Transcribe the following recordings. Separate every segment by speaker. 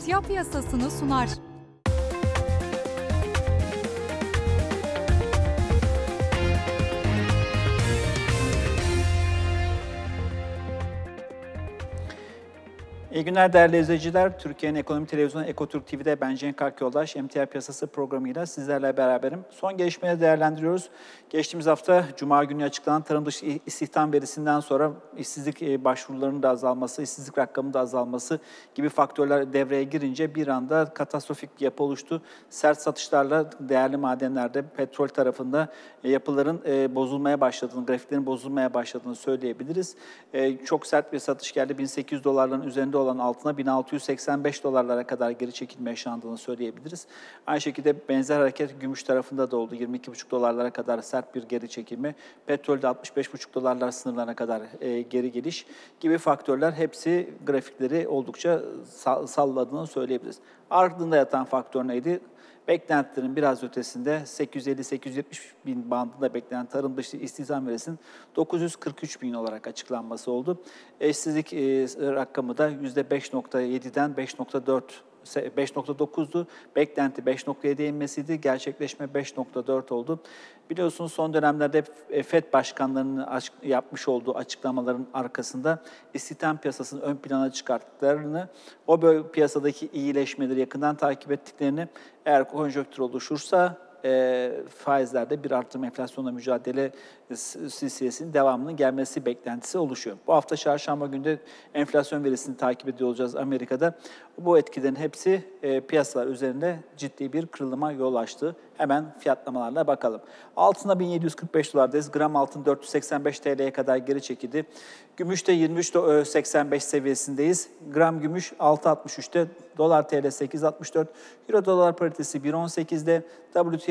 Speaker 1: Emtia Piyasası'nı sunar.
Speaker 2: İyi günler değerli izleyiciler. Türkiye'nin ekonomi televizyonu Ekotürk TV'de ben Cenk Akyoldaş, Emtia Piyasası programıyla sizlerle beraberim. Son gelişmeleri değerlendiriyoruz. Geçtiğimiz hafta Cuma günü açıklanan tarım dışı istihdam verisinden sonra işsizlik başvurularının da azalması, işsizlik rakamının da azalması gibi faktörler devreye girince bir anda katastrofik bir yapı oluştu. Sert satışlarla değerli madenlerde, petrol tarafında yapıların bozulmaya başladığını, grafiklerin bozulmaya başladığını söyleyebiliriz. Çok sert bir satış geldi. 1800 dolarların üzerinde olan altına 1685 dolarlara kadar geri çekilme yaşandığını söyleyebiliriz. Aynı şekilde benzer hareket gümüş tarafında da oldu. 22,5 dolarlara kadar sert bir geri çekilme. Petrolde 65,5 dolarlar sınırlarına kadar geri geliş gibi faktörler hepsi grafikleri oldukça salladığını söyleyebiliriz. Ardında yatan faktör neydi? Beklentilerin biraz ötesinde 850-870 bin bandında beklenen tarım dışı istihdam verisinin 943 bin olarak açıklanması oldu. İşsizlik rakamı da %5,7'den 5,9'du. Beklenti 5,7'ye inmesiydi. Gerçekleşme 5,4 oldu. Biliyorsunuz son dönemlerde FED başkanlarının yapmış olduğu açıklamaların arkasında istihdam piyasasını ön plana çıkarttıklarını, o piyasadaki iyileşmeleri yakından takip ettiklerini, eğer konjonktür oluşursa faizlerde bir artırım enflasyonla mücadele silsilesinin devamının gelmesi beklentisi oluşuyor. Bu hafta çarşamba günü de enflasyon verisini takip ediyor olacağız Amerika'da. Bu etkilerin hepsi piyasalar üzerinde ciddi bir kırılıma yol açtı. Hemen fiyatlamalarla bakalım. Altında 1745 dolardayız. Gram altın 485 TL'ye kadar geri çekildi. Gümüşte 23,85 seviyesindeyiz. Gram gümüş 6,63'te. Dolar TL 8,64. Euro dolar paritesi 1,18'de. WTI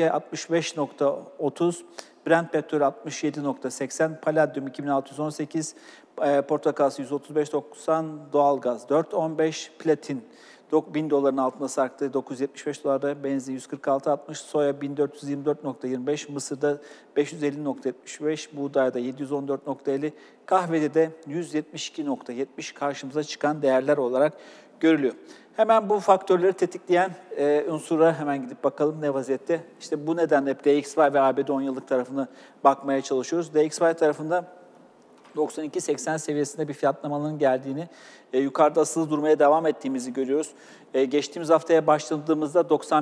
Speaker 2: 65,30. Brent petrol 67,80. Palladium 2618. Portakal 135,90. Doğalgaz 4,15. Platin 1000 doların altında sarktı. 975 dolarda. Benzin 146,60. Soya 1424,25. Mısır'da 550,75. Buğdayda 714,50. Kahvede de 172,70 karşımıza çıkan değerler olarak görülüyor. Hemen bu faktörleri tetikleyen unsura hemen gidip bakalım ne vaziyette. İşte bu nedenle hep DXY ve ABD 10 yıllık tarafına bakmaya çalışıyoruz. DXY tarafında 92.80 seviyesinde bir fiyatlamaların geldiğini, yukarıda asılı durmaya devam ettiğimizi görüyoruz. Geçtiğimiz haftaya başladığımızda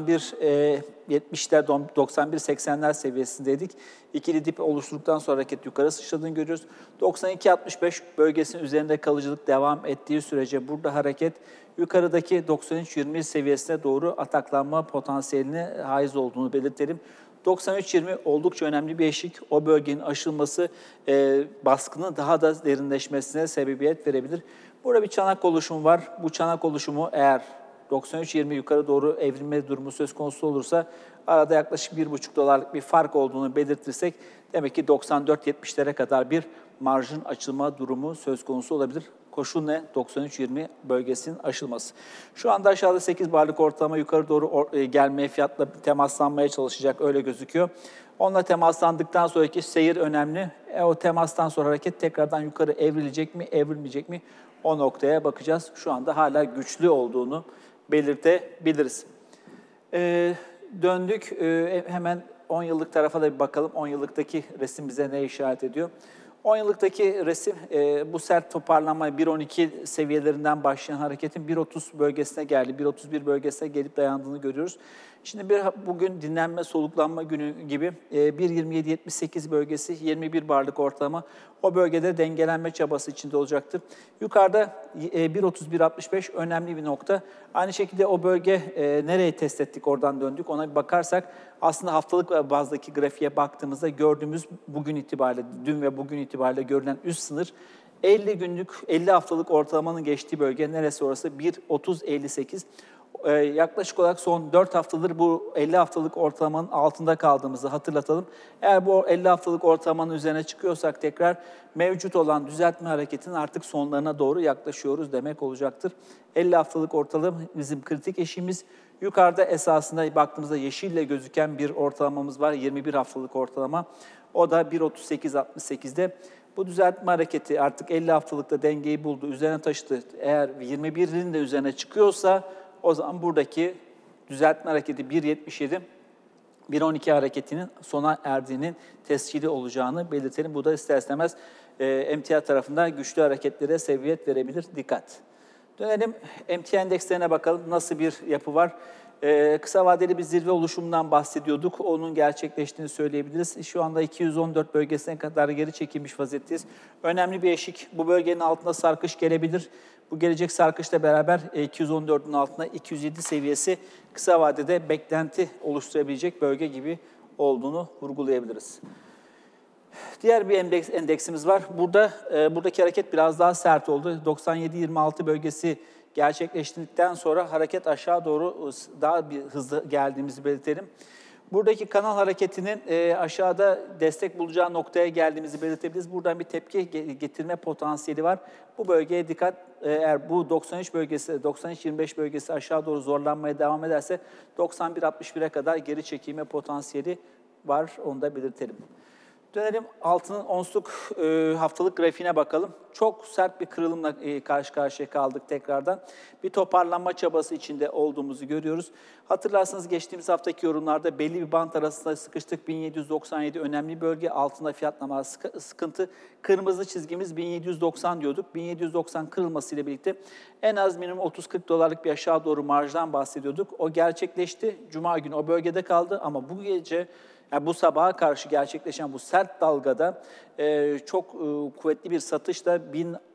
Speaker 2: 91.70'ler, 91.80'ler seviyesindeydik. İkili dip oluşturduktan sonra hareket yukarı sıçradığını görüyoruz. 92.65 bölgesinin üzerinde kalıcılık devam ettiği sürece burada hareket yukarıdaki 93.20 seviyesine doğru ataklanma potansiyeline haiz olduğunu belirtelim. 93.20 oldukça önemli bir eşik. O bölgenin aşılması baskının daha da derinleşmesine sebebiyet verebilir. Burada bir çanak oluşumu var. Bu çanak oluşumu eğer 93.20 yukarı doğru evrilme durumu söz konusu olursa arada yaklaşık 1,5 dolarlık bir fark olduğunu belirtirsek demek ki 94.70'lere kadar bir marjın açılma durumu söz konusu olabilir. Koşul ne? 93.20 bölgesinin aşılması. Şu anda aşağıda 8 barlık ortalama yukarı doğru gelmeye, fiyatla temaslanmaya çalışacak öyle gözüküyor. Onunla temaslandıktan sonraki seyir önemli. O temastan sonra hareket tekrardan yukarı evrilecek mi, evrilmeyecek mi? O noktaya bakacağız. Şu anda hala güçlü olduğunu belirtebiliriz. Döndük. Hemen 10 yıllık tarafa da bir bakalım. 10 yıllıktaki resim bize ne işaret ediyor? 10 yıllıktaki resim bu sert toparlanma 1.12 seviyelerinden başlayan hareketin 1.30 bölgesine geldi. 1.31 bölgesine gelip dayandığını görüyoruz. Şimdi bugün dinlenme, soluklanma günü gibi 1.27.78 bölgesi 21 barlık ortalama o bölgede dengelenme çabası içinde olacaktır. Yukarıda 1.31.65 önemli bir nokta. Aynı şekilde o bölge nereye test ettik, oradan döndük ona bir bakarsak aslında haftalık bazdaki grafiğe baktığımızda gördüğümüz bugün itibariyle, dün ve bugün itibariyle görülen üst sınır 50 günlük, 50 haftalık ortalamanın geçtiği bölge neresi orası? 1.30.58. Yaklaşık olarak son 4 haftadır bu 50 haftalık ortalamanın altında kaldığımızı hatırlatalım. Eğer bu 50 haftalık ortalamanın üzerine çıkıyorsak tekrar mevcut olan düzeltme hareketinin artık sonlarına doğru yaklaşıyoruz demek olacaktır. 50 haftalık ortalama bizim kritik eşiğimiz. Yukarıda esasında baktığımızda yeşille gözüken bir ortalamamız var. 21 haftalık ortalama. O da 1.38.68'de. Bu düzeltme hareketi artık 50 haftalıkta dengeyi buldu, üzerine taşıdı. Eğer 21'in de üzerine çıkıyorsa O zaman buradaki düzeltme hareketi 1.77, 1.12 hareketinin sona erdiğinin tescili olacağını belirtelim. Bu da ister istemez emtia tarafından güçlü hareketlere sebebiyet verebilir. Dikkat. Dönelim emtia endekslerine bakalım. Nasıl bir yapı var? Kısa vadeli bir zirve oluşumundan bahsediyorduk. Onun gerçekleştiğini söyleyebiliriz. Şu anda 214 bölgesine kadar geri çekilmiş vaziyetteyiz. Önemli bir eşik. Bu bölgenin altında sarkış gelebilir. Bu gelecek sarkışla beraber 214'ün altında 207 seviyesi kısa vadede beklenti oluşturabilecek bölge gibi olduğunu vurgulayabiliriz. Diğer bir endeksimiz var. Buradaki hareket biraz daha sert oldu. 97-26 bölgesi gerçekleştirdikten sonra hareket aşağı doğru daha bir hızlı geldiğimizi belirtelim. Buradaki kanal hareketinin aşağıda destek bulacağı noktaya geldiğimizi belirtebiliriz. Buradan bir tepki getirme potansiyeli var. Bu bölgeye dikkat. Eğer bu 93 bölgesi, 93-25 bölgesi aşağı doğru zorlanmaya devam ederse 91-61'e kadar geri çekilme potansiyeli var. Onu da belirtelim. Dönelim altının onsluk haftalık grafiğine bakalım. Çok sert bir kırılımla karşı karşıya kaldık tekrardan. Bir toparlanma çabası içinde olduğumuzu görüyoruz. Hatırlarsanız geçtiğimiz haftaki yorumlarda belli bir bant arasında sıkıştık. 1797 önemli bölge, altında fiyatlama sıkıntı. Kırmızı çizgimiz 1790 diyorduk. 1790 kırılmasıyla birlikte en az minimum 30-40 dolarlık bir aşağı doğru marjdan bahsediyorduk. O gerçekleşti. Cuma günü o bölgede kaldı ama bu gece... Yani bu sabaha karşı gerçekleşen bu sert dalgada çok kuvvetli bir satışla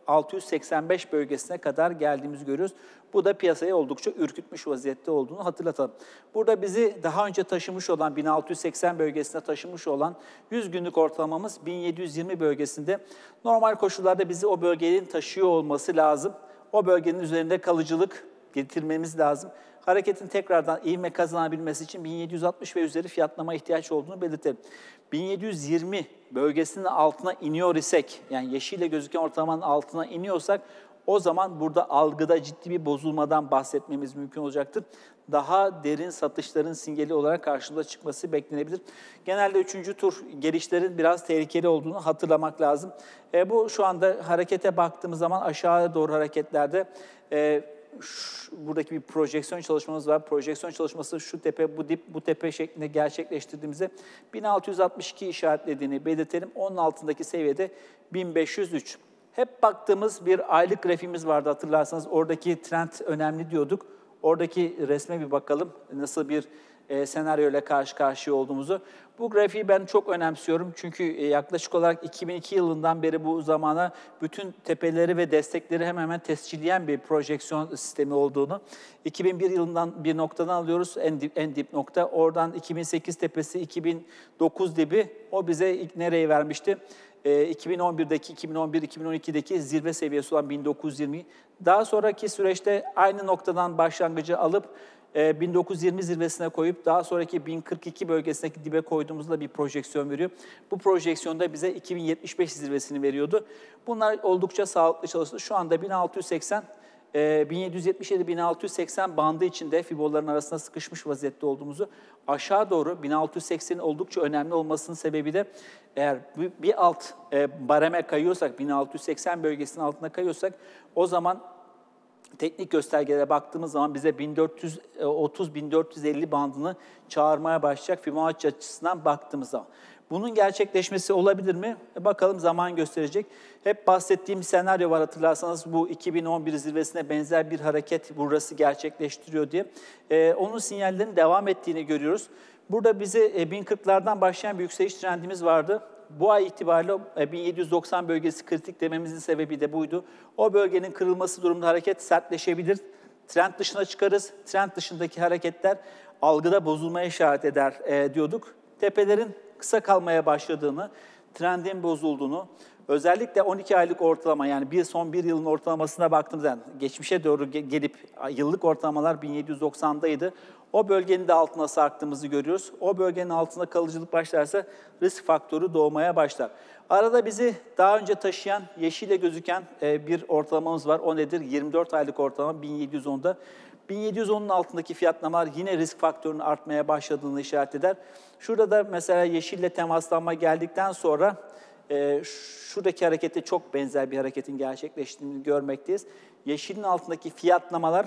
Speaker 2: 1685 bölgesine kadar geldiğimizi görüyoruz. Bu da piyasayı oldukça ürkütmüş vaziyette olduğunu hatırlatalım. Burada bizi daha önce taşımış olan 1680 bölgesine taşımış olan 100 günlük ortalamamız 1720 bölgesinde. Normal koşullarda bizi o bölgenin taşıyor olması lazım. O bölgenin üzerinde kalıcılık getirmemiz lazım. Hareketin tekrardan ivme kazanabilmesi için 1760 ve üzeri fiyatlama ihtiyaç olduğunu belirtelim. 1720 bölgesinin altına iniyor isek, yani yeşille gözüken ortalamanın altına iniyorsak, o zaman burada algıda ciddi bir bozulmadan bahsetmemiz mümkün olacaktır. Daha derin satışların sinyali olarak karşımıza çıkması beklenebilir. Genelde 3. tur gelişlerin biraz tehlikeli olduğunu hatırlamak lazım. Bu şu anda harekete baktığımız zaman aşağıya doğru hareketlerde... buradaki bir projeksiyon çalışmamız var. Projeksiyon çalışması şu tepe, bu dip, bu tepe şeklinde gerçekleştirdiğimizde 1662 işaretlediğini belirtelim. Onun altındaki seviyede 1503. Hep baktığımız bir aylık grafiğimiz vardı hatırlarsanız. Oradaki trend önemli diyorduk. Oradaki resme bir bakalım. Nasıl bir senaryoyla karşı karşıya olduğumuzu. Bu grafiği ben çok önemsiyorum. Çünkü yaklaşık olarak 2002 yılından beri bu zamana bütün tepeleri ve destekleri hemen hemen tescilleyen bir projeksiyon sistemi olduğunu. 2001 yılından bir noktadan alıyoruz, en dip nokta. Oradan 2008 tepesi, 2009 dibi. O bize ilk nereyi vermişti? 2011'deki, 2011-2012'deki zirve seviyesi olan 1920. Daha sonraki süreçte aynı noktadan başlangıcı alıp 1920 zirvesine koyup daha sonraki 1042 bölgesindeki dibe koyduğumuzda bir projeksiyon veriyor. Bu projeksiyonda bize 2075 zirvesini veriyordu. Bunlar oldukça sağlıklı çalıştı. Şu anda 1680, 1777-1680 bandı içinde fiboların arasında sıkışmış vaziyette olduğumuzu, aşağı doğru 1680'in oldukça önemli olmasının sebebi de eğer bir alt bareme kayıyorsak, 1680 bölgesinin altına kayıyorsak, o zaman teknik göstergelere baktığımız zaman bize 1430-1450 bandını çağırmaya başlayacak Fibonacci açısından baktığımız zaman. Bunun gerçekleşmesi olabilir mi? Bakalım, zaman gösterecek. Hep bahsettiğim senaryo var hatırlarsanız, bu 2011 zirvesine benzer bir hareket burası gerçekleştiriyor diye. Onun sinyallerinin devam ettiğini görüyoruz. Burada bize 1040'lardan başlayan bir yükseliş trendimiz vardı. Bu ay itibariyle 1790 bölgesi kritik dememizin sebebi de buydu. O bölgenin kırılması durumunda hareket sertleşebilir. Trend dışına çıkarız. Trend dışındaki hareketler algıda bozulmaya işaret eder diyorduk. Tepelerin kısa kalmaya başladığını, trendin bozulduğunu, özellikle 12 aylık ortalama, yani son bir yılın ortalamasına baktığımızda geçmişe doğru gelip yıllık ortalamalar 1790'daydı. O bölgenin de altına sarktığımızı görüyoruz. O bölgenin altında kalıcılık başlarsa risk faktörü doğmaya başlar. Arada bizi daha önce taşıyan, yeşille gözüken bir ortalamamız var. O nedir? 24 aylık ortalama 1710'da. 1710'un altındaki fiyatlamalar yine risk faktörünün artmaya başladığını işaret eder. Şurada da mesela yeşille temaslanma geldikten sonra şuradaki harekete çok benzer bir hareketin gerçekleştiğini görmekteyiz. Yeşilin altındaki fiyatlamalar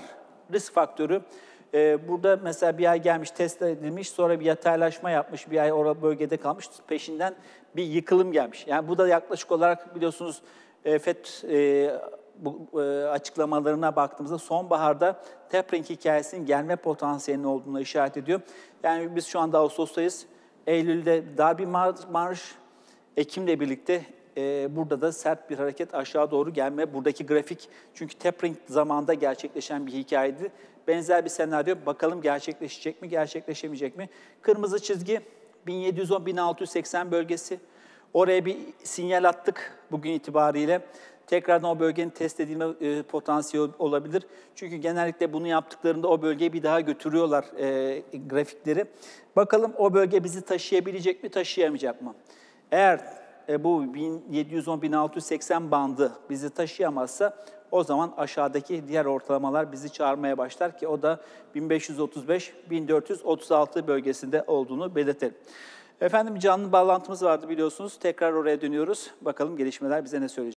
Speaker 2: Risk faktörü burada mesela bir ay gelmiş, test edilmiş, sonra bir yataylaşma yapmış, bir ay o bölgede kalmış, peşinden bir yıkılım gelmiş. Yani bu da yaklaşık olarak biliyorsunuz FED bu açıklamalarına baktığımızda sonbaharda tapering hikayesinin gelme potansiyelinin olduğuna işaret ediyor. Yani biz şu anda Ağustos'tayız. Eylül'de daha bir marj, Ekim'le birlikte burada da sert bir hareket aşağı doğru gelme. Buradaki grafik çünkü tapering zamanında gerçekleşen bir hikayeydi. Benzer bir senaryo, bakalım gerçekleşecek mi, gerçekleşemeyecek mi? Kırmızı çizgi 1710-1680 bölgesi. Oraya bir sinyal attık bugün itibariyle. Tekrardan o bölgenin test edilme potansiyeli olabilir. Çünkü genellikle bunu yaptıklarında o bölgeyi bir daha götürüyorlar grafikleri. Bakalım o bölge bizi taşıyabilecek mi, taşıyamayacak mı? Eğer bu 1710-1680 bandı bizi taşıyamazsa o zaman aşağıdaki diğer ortalamalar bizi çağırmaya başlar ki o da 1535-1436 bölgesinde olduğunu belirtelim. Efendim canlı bağlantımız vardı biliyorsunuz. Tekrar oraya dönüyoruz. Bakalım gelişmeler bize ne söyleyecek?